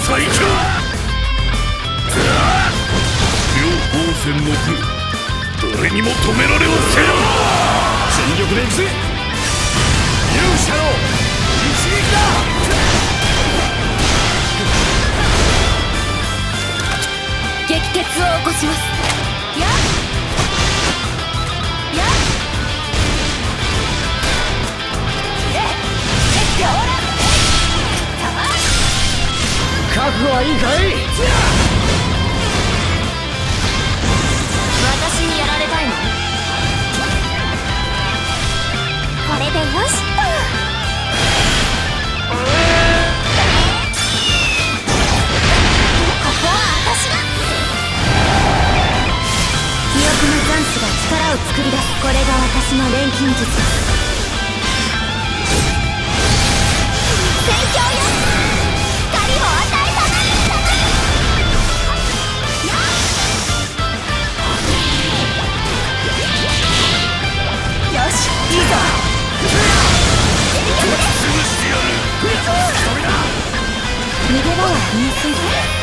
最強。両防戦の具、誰にも止められはせん。全力でいくぜ。勇者の一撃だ。 激決を起こします。やっやっ覚悟はいいかい。 私にやられたいの？これでよしっと。ここは私が。記憶の残滓が力を作り出す。これが私の錬金術です。戦況よ。光を与えたな。よし、いいぞ。潰してやる。逃げ場はありません。